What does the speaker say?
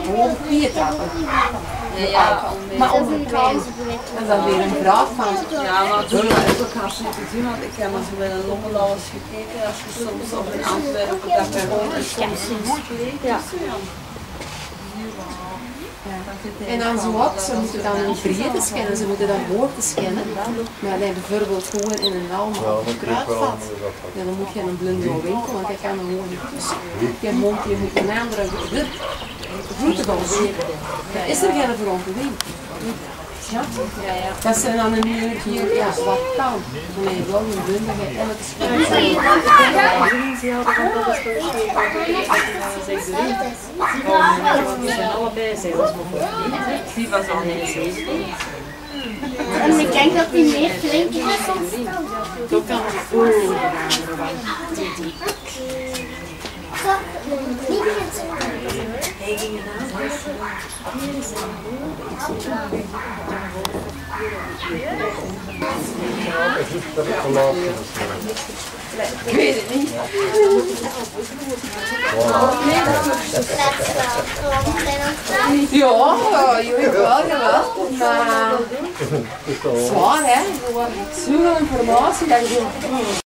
gewoon trappen. Ja, maar onder de pijn. En dan weer een vraag van. Ja, maar toen heb ik haar zitten zien, want ik heb eens met een Lommelaus gekeken. Als je soms op in Antwerpen, dat je gewoon een soms spreekt. Ja. En dan zo wat, ze moeten dan een breedte scannen, ze moeten dan hoogte scannen. Maar dan bijvoorbeeld gewoon in een naam of een kruidvat. Ja, dan moet je in een blinde winkel, want je kan er gewoon niet tussen. Je moet een andere groentebal zien. Dan is er geen verongeling. Ja? Dat zijn dan een uur hier, ja, wat kan. Nee, wel een blinde en het is Die zijn allebei zelfs bijvoorbeeld. Die was al niet zo. En ik denk dat die meer flinker is soms. Dat kan het voor. Ik weet het niet. Ja, jawel. Maar zwaar hè. Zoveel informatie dat je